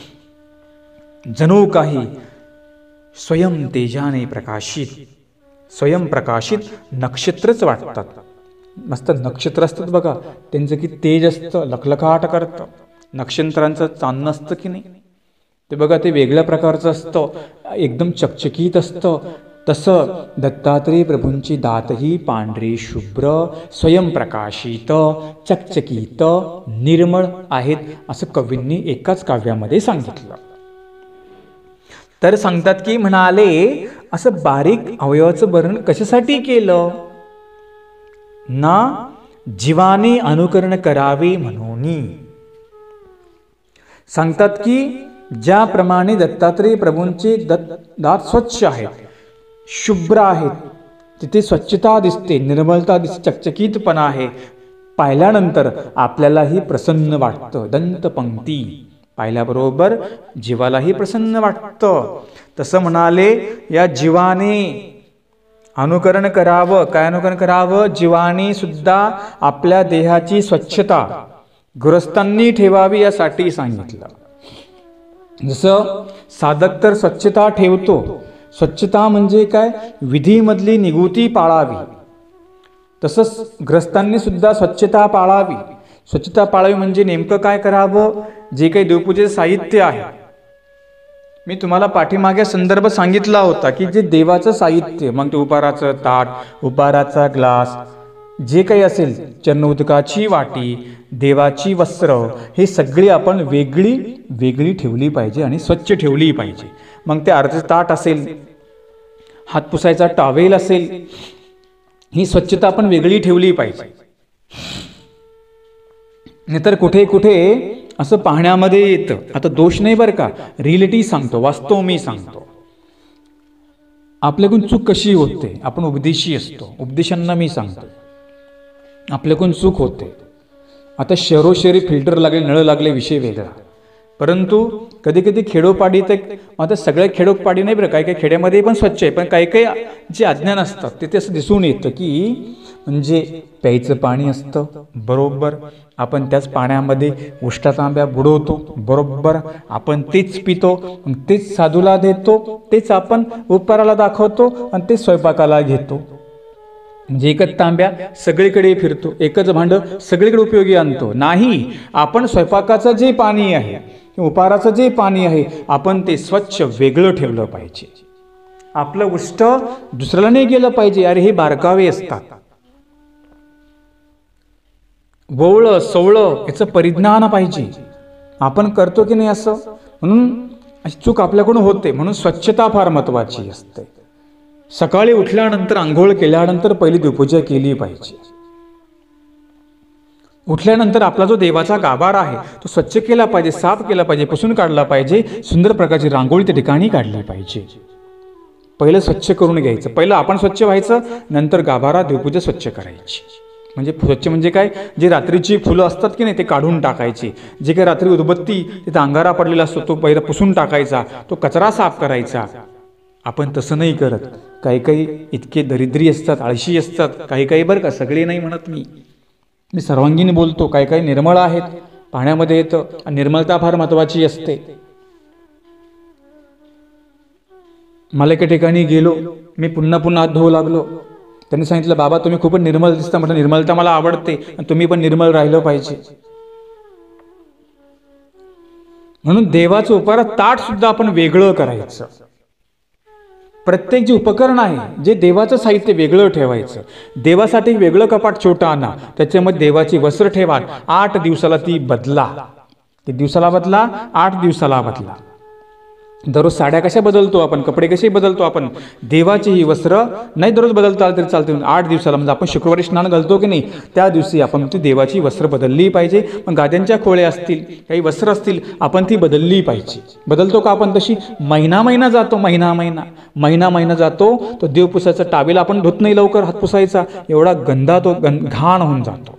जणू काही स्वयं तेजाने प्रकाशित, स्वयं प्रकाशित नक्षत्रच वाटतात. मस्त नक्षत्र असतात बघा, त्यांचं की तेज असतं, लखलखाट करतं. नक्षत्रांचं चांदणं असतं की नाही, ते बघा ते वेगळ्या प्रकारचं असतं, एकदम चकचकीत असतं. तसं दत्तात्रेय प्रभूंची दातही पांढरी शुभ्र, स्वयंप्रकाशित, चकचकीत, निर्मळ आहेत असं कवींनी एकाच काव्यामध्ये सांगितलं. तर सांगतात की म्हणाले असं बारीक अवयवाचं वर्णन कशासाठी केलं ना, जीवाने अनुकरण करावे म्हणून. सांगतात की ज्याप्रमाणे दत्तात्रेय प्रभूंचे दत्त दात स्वच्छ आहेत, शुभ्र आहेत, तिथे स्वच्छता दिसते, निर्मलता दिसते, चकचकीतपणा आहे, पाहिल्यानंतर आपल्यालाही प्रसन्न वाटतं. दंतपंक्ती पाहिल्याबरोबर जीवालाही प्रसन्न वाटतं. तसं म्हणाले, या जीवाने अनुकरण करावं. काय अनुकरण करावं? जीवाने सुद्धा आपल्या देहाची स्वच्छता गृहस्थांनी ठेवावी यासाठी सांगितलं. जसं साधक तर स्वच्छता ठेवतो, स्वच्छता म्हणजे काय? विधीमधली निगुती पाळावी. तसंच ग्रस्तांनी सुद्धा स्वच्छता पाळावी. स्वच्छता पाळावी म्हणजे नेमकं काय करावं? जे काही देवपूजेचं साहित्य आहे, मी तुम्हाला पाठीमागे संदर्भ सांगितला होता की जे देवाचं साहित्य, मग ते उपाराचं ताट, उपाराचा ग्लास, जे काही असेल, चरणोदकाची वाटी, देवाची वस्त्र, हे सगळी आपण वेगळी वेगळी ठेवली पाहिजे आणि स्वच्छ ठेवली पाहिजे. मग ते अर्धे ताट असेल, हात पुसायचा टॉवेल असेल, ही स्वच्छता आपण वेगळी ठेवली पाहिजे. नाहीतर कुठे कुठे असं पाहण्यामध्ये येतं. आता दोष नाही बरं का, रिअलिटी सांगतो, वास्तव मी सांगतो. आपल्याकडून चूक कशी होते? आपण उपदेशी असतो, उपदेशांना मी सांगतो, आपल्याकडून चूक होते. आता शहरोशहरी फिल्टर लागले, नळ लागले, विषय वेगळा. परंतु कधी कधी खेडोपाडी, तर आता सगळ्या खेडोपाडी नाही बरं, काही काही खेड्यामध्ये पण स्वच्छ आहे, पण काही काही जे अज्ञान असतात तिथे असं दिसून येतं की म्हणजे प्यायचं पाणी असतं बरोबर, आपण त्याच पाण्यामध्ये उष्टा तांब्या बुडवतो बरोबर, आपण तेच पितो, तेच साधूला देतो, तेच आपण उपकाराला दाखवतो आणि तेच स्वयंपाकाला घेतो. म्हणजे एकच तांब्या सगळीकडे फिरतो, एकच भांडं सगळीकडे उपयोगी आणतो. नाही, आपण स्वयंपाकाचं जे पाणी आहे, उपाराचं जे पाणी आहे, आपण ते स्वच्छ वेगळं ठेवलं पाहिजे. आपलं उष्ट दुसऱ्याला नाही गेलं पाहिजे. अरे हे बारकावे असतात, वोवळं सवळं याचं परिज्ञान पाहिजे. आपण करतो की नाही असं, म्हणून अशी चूक आपल्याकडून होते. म्हणून स्वच्छता फार महत्वाची असते. सकाळी उठल्यानंतर, आंघोळ केल्यानंतर पहिली देवपूजा केली पाहिजे. उठल्यानंतर आपला जो देवाचा गाभारा आहे तो स्वच्छ केला पाहिजे, साफ केला पाहिजे, पुसून काढला पाहिजे, सुंदर प्रकारची रांगोळी त्या ठिकाणी काढली पाहिजे. पहिलं स्वच्छ करून घ्यायचं, पहिलं आपण स्वच्छ व्हायचं, नंतर गाभारा देवपूजा स्वच्छ करायची. म्हणजे स्वच्छ म्हणजे काय? जे रात्रीची फुलं असतात की नाही ते काढून टाकायची, जे काही रात्री उदबत्ती तिथं अंगारा पडलेला असतो तो पहिला पुसून टाकायचा, तो कचरा साफ करायचा. आपण तसं नाही करत. काही काही इतके दरिद्री असतात, आळशी असतात, काही काही बरं का, सगळे नाही म्हणत मी, मी सर्वांगीण बोलतो. काही काही निर्मळ आहेत, पाण्यामध्ये येतं, आणि निर्मळता फार महत्वाची असते. मला एका ठिकाणी गेलो, मी पुन्हा पुन्हा हात धुवू लागलो. त्यांनी सांगितलं, बाबा तुम्ही खूपच निर्मळ दिसता. म्हटलं निर्मलता मला आवडते आणि तुम्ही पण निर्मळ राहिलं पाहिजे. म्हणून देवाचं उपारा ताट सुद्धा आपण वेगळं करायचं. प्रत्येक जे उपकरण आहे, जे देवाचं साहित्य वेगळं ठेवायचं. देवासाठी वेगळं कपाट छोटं आणा, त्याच्यामध्ये देवाची वस्त्र ठेवा. आठ दिवसाला ती बदला. किती दिवसाला बदला? आठ दिवसाला बदला. दररोज साड्या कशा बदलतो आपण, कपडे कसे बदलतो आपण, देवाची ही वस्त्र नाही दररोज बदलता आलं तरी चालते. आठ दिवसाला, म्हणजे आपण शुक्रवारी स्नान घालतो की नाही, त्या दिवशी आपण ती देवाची वस्त्र बदलली पाहिजे. मग गाद्यांच्या खोळ्या असतील, काही वस्त्र असतील, आपण ती बदलली पाहिजे. बदलतो का आपण तशी? महिना महिना जातो, महिना महिना महिना महिना जातो. तो देव पुसायचा टावेल आपण धुत नाही लवकर, हात पुसायचा, एवढा गंदा तो घाण होऊन जातो.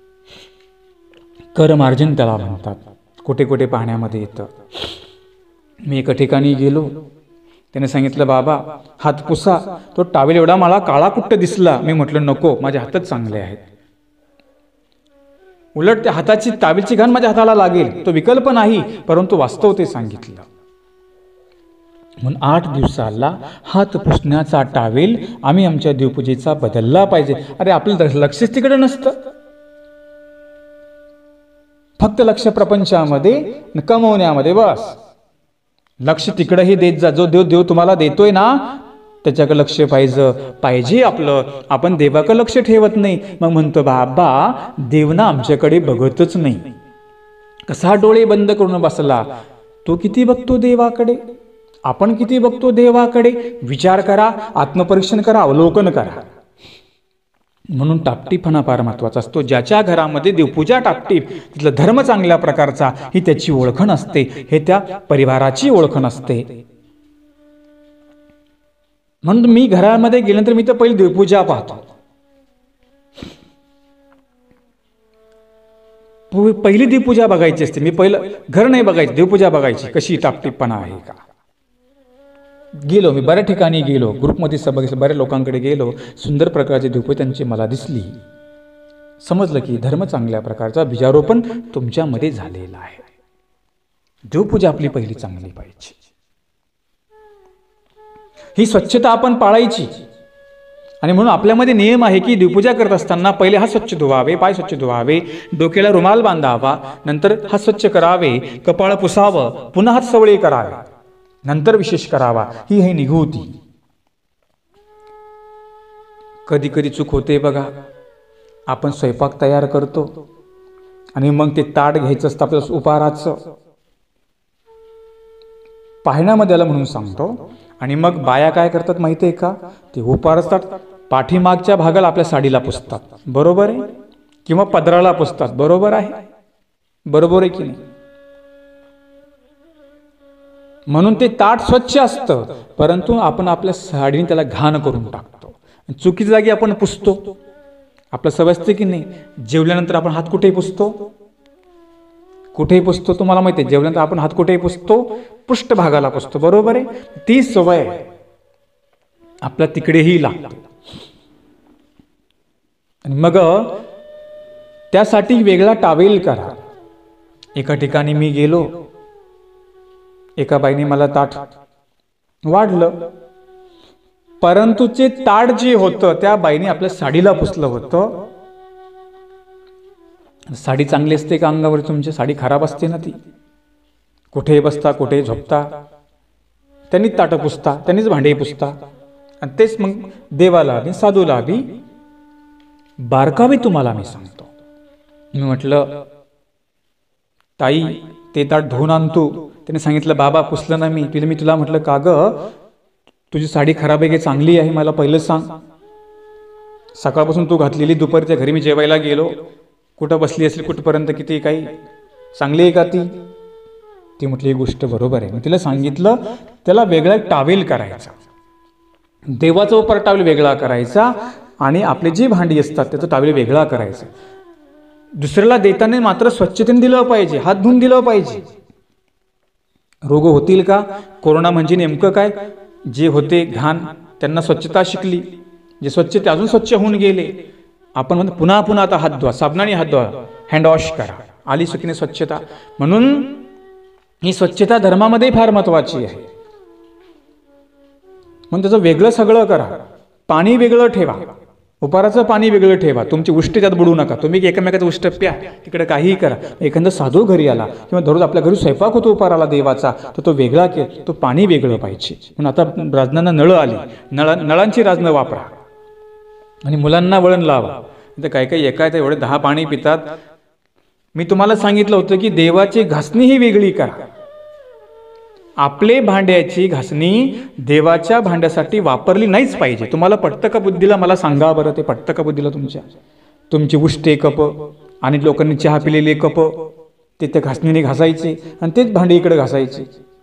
कर मार्जिन त्याला म्हणतात. कुठे कुठे पाहण्यामध्ये येतं. मी एका ठिकाणी गेलो, त्याने सांगितलं, बाबा हात पुसा. तो टावेल एवढा मला काळा कुट्ट दिसला. मी म्हटलं नको, माझे हातच चांगले आहेत. उलट त्या हाताची टावेलची घाण माझ्या हाताला लागेल, तो विकल्प नाही, परंतु वास्तव ते सांगितलं. म्हणून आठ दिवसाला हात पुसण्याचा टावेल आम्ही आमच्या देवपूजेचा बदलला पाहिजे. अरे आपलं लक्षच तिकडे नसतं, फक्त लक्ष प्रपंचामध्ये कमवण्यामध्ये, बस. लक्ष तिकडेही देत जा. जो देव देव तुम्हाला देतोय ना त्याच्याकडे लक्ष पाहिजे पाहिजे आपलं. आपण देवाकडे लक्ष ठेवत नाही. मग म्हणतो, बाबा देव ना आमच्याकडे बघतच नाही. कसा डोळे बंद करून बसला. तो किती बघतो देवाकडे, आपण किती बघतो देवाकडे? विचार करा, आत्मपरीक्षण करा, अवलोकन करा. म्हणून टापटीपणा फार महत्त्वाचा असतो. ज्याच्या घरामध्ये देवपूजा टापटीप, तिथला धर्म चांगल्या प्रकारचा, ही त्याची ओळखण असते, हे त्या परिवाराची ओळखण असते. म्हणून मी घरामध्ये गेल्यानंतर मी तर पहिली देवपूजा पाहतो. पहिली देवपूजा बघायची असते. मी पहिलं घर नाही बघायचं, देवपूजा बघायची कशी टापटीपणा आहे का. गेलो मी बऱ्याच ठिकाणी गेलो, ग्रुपमध्ये सभा घेतली, बऱ्याच लोकांकडे गेलो, सुंदर प्रकारची देवपूजा त्यांची मला दिसली. समजलं की धर्म चांगल्या प्रकारचा बीजारोपण तुमच्यामध्ये झालेला आहे. देवपूजा आपली पहिली चांगली पाहिजे. ही स्वच्छता आपण पाळायची. आणि म्हणून आपल्यामध्ये नियम आहे की देवपूजा करत असताना पहिले हात स्वच्छ धुवावे, पाय स्वच्छ धुवावे, डोक्याला रुमाल बांधावा, नंतर हात स्वच्छ करावे, कपाळ पुसावं, पुन्हा हात सवळे करावे, नंतर विशेष करावा. ही आहे निघूती. कधी कधी चूक होते बघा. आपण स्वयंपाक तयार करतो आणि मग ते ताट घ्यायचं असतं आपल्याला उपहाराचं, पाहण्यामध्ये आलं म्हणून सांगतो. आणि मग बाया काय करतात माहिती आहे का, ते उपहार असतात पाठीमागच्या भागाला आपल्या साडीला पुसतात, बरोबर आहे, किंवा पदराला पुसतात, बरोबर आहे, बरोबर आहे की नाही. म्हणून ते ताट स्वच्छ असतं, परंतु आपण आपल्या साडीने त्याला घाण करून टाकतो. चुकीच्या जागी आपण पुसतो. आपलं सवय असते की नाही, जेवल्यानंतर आपण हात कुठेही पुसतो, कुठेही पुसतो, तुम्हाला माहिती आहे. जेवल्यानंतर आपण हात कुठेही पुसतो, पृष्ठभागाला पुसतो, बरोबर आहे. ती सवय आपल्या तिकडेही लागते. आणि मग त्यासाठी वेगळा टावेल करा. एका ठिकाणी मी गेलो, एका बाईने मला ताट वाढलं, परंतु ते ताट जे होतं त्या बाईने आपल्या साडीला पुसलं होतं. साडी चांगली असते का अंगावर तुमच्या? साडी खराब असते ना ती. कुठेही बसता, कुठेही झोपता, त्यांनीच ताटं पुसता, त्यांनीच भांडे पुसता. आणि तेच मग देवाला बी साधूला बी बारकावे तुम्हाला मी सांगतो. मी म्हटलं ताई ते ताट धुवून आणतो. त्याने सांगितलं बाबा पुसलं ना मी. तिला मी तुला म्हटलं का ग तुझी साडी खराब आहे की चांगली आहे मला पहिलं सांग. सकाळपासून तू घातलेली, दुपारच्या घरी मी जेवायला गेलो, कुठं बसली असेल कुठपर्यंत, किती काही चांगली आहे का ती? ती म्हटली ही गोष्ट बरोबर आहे. मी तिला सांगितलं त्याला वेगळा टावेल करायचा, देवाचा उपर टावेल वेगळा करायचा, आणि आपले जी भांडी असतात त्याचं टावेल वेगळा करायचा. दुसऱ्याला देताना मात्र स्वच्छतेने दिलं पाहिजे, हात धुवून दिलं पाहिजे. रोग होतील का? कोरोना म्हणजे नेमकं काय? जे होते घाण त्यांना स्वच्छता शिकली, जे स्वच्छ ते अजून स्वच्छ होऊन गेले. आपण म्हणतो पुन्हा पुन्हा आता हात धुवा, साबणाने हात धुवा, हँड वॉश करा, आली सुखीने स्वच्छता. म्हणून ही स्वच्छता धर्मामध्ये फार महत्वाची आहे. म्हणून त्याचं वेगळं सगळं करा. पाणी वेगळं ठेवा, उपहाराचं पाणी वेगळं ठेवा, तुमची उष्टी त्यात बुडू नका. तुम्ही एकमेकाचं उष्ट प्या, तिकडे काहीही करा. एखादा साधू घरी आला किंवा दररोज आपल्या घरी स्वयंपाक होतो उपहाराला देवाचा, तर तो वेगळा के तो पाणी वेगळं पाहिजे. म्हणून आता राजनांना नळं आली, नळा नळांची राजनं वापरा आणि मुलांना वळण लावा. तर काही काही एका एवढे दहा पाणी पितात. मी तुम्हाला सांगितलं होतं की देवाची घासणी ही वेगळी करा. आपले भांड्याची घासणी देवाच्या भांड्यासाठी वापरली नाहीच पाहिजे. तुम्हाला पटतं का बुद्धीला? मला सांगा बरं, ते पटतं का बुद्धीला तुमच्या? तुमची उष्टे कप आणि लोकांनी चहा पिलेले कप ते त्या घासणीने घासायचे आणि तेच भांडे इकडे घासायचे.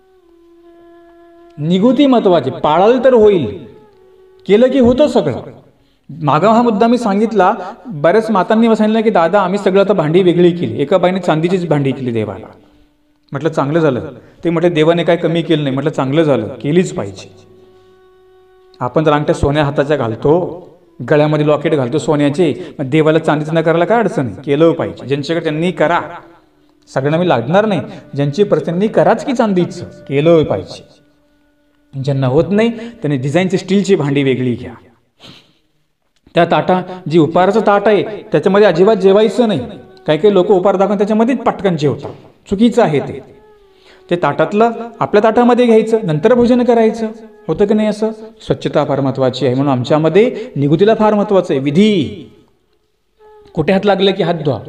निगुती महत्वाची, पाळाल तर होईल, केलं की होतं सगळं. मागा हा मुद्दा मी सांगितला. बऱ्याच मातांनी सांगितलं की दादा आम्ही सगळं आता भांडी वेगळी केली. एका बाईने चांदीचीच भांडी केली देवाला. म्हटलं चांगलं झालं. ते म्हटलं देवाने काय कमी केलं नाही. म्हटलं चांगलं झालं, केलीच पाहिजे. आपण जर अंगठ्या सोन्या हाताच्या घालतो, गळ्यामध्ये लॉकेट घालतो सोन्याचे, मग देवाला चांदीचं न करायला काय अडचण आहे? केलं पाहिजे. ज्यांच्याकडे त्यांनी करा, सगळ्यांना मी लागणार नाही. ज्यांची परिस्थिती कराच की चांदीचं, केलं पाहिजे. ज्यांना होत नाही त्यांनी डिझाईनची स्टीलची भांडी वेगळी घ्या. त्या ताटा जी उपहाराचं ताट आहे त्याच्यामध्ये अजिबात जेवायचं नाही. काही काही लोक उपहार दाखवून त्याच्यामध्येच पटकन जेवतात, चुकीचं आहे ते. ते ताटातलं आपल्या ताटामध्ये घ्यायचं, नंतर भोजन करायचं. होतं की नाही असं? स्वच्छता फार महत्वाची आहे. म्हणून आमच्यामध्ये निगुतीला फार महत्वाचं आहे. विधी, कुठे हात लागले की हात धुवा.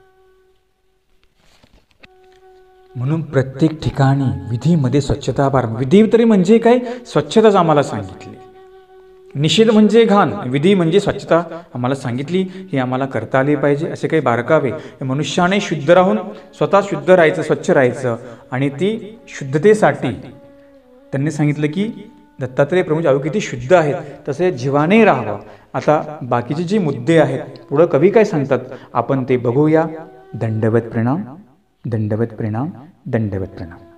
म्हणून प्रत्येक ठिकाणी विधीमध्ये स्वच्छता फार. विधी तरी म्हणजे काय? स्वच्छताच आम्हाला सांगितली. निषेध म्हणजे घाण, विधी म्हणजे स्वच्छता आम्हाला सांगितली, ही आम्हाला करता आली पाहिजे. असे काही बारकावे मनुष्याने शुद्ध राहून स्वतः शुद्ध राहायचं, स्वच्छ राहायचं. आणि ती शुद्धतेसाठी त्यांनी सांगितलं की दत्तात्रेय प्रभू अहो किती शुद्ध आहेत, तसे जीवाने राहावं. आता बाकीचे जे मुद्दे आहेत पुढं कवी काय सांगतात आपण ते बघूया. दंडवत प्रणाम, दंडवत प्रणाम, दंडवत प्रणाम.